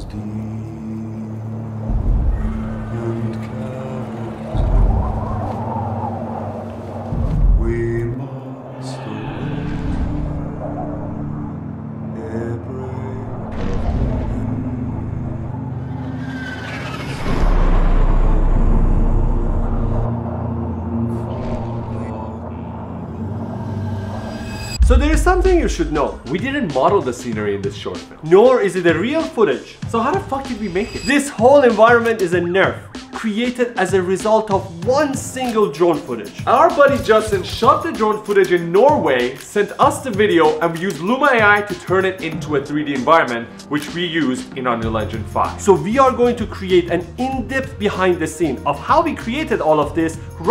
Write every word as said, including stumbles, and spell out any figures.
So there is something you should know. We didn't model the scenery in this short film, nor is it a real footage. So how the fuck did we make it? This whole environment is a NeRF, created as a result of one single drone footage. Our buddy Justin shot the drone footage in Norway, sent us the video, and we used Luma A I to turn it into a three D environment, which we used in Unreal Engine five. So we are going to create an in-depth behind the scene of how we created all of this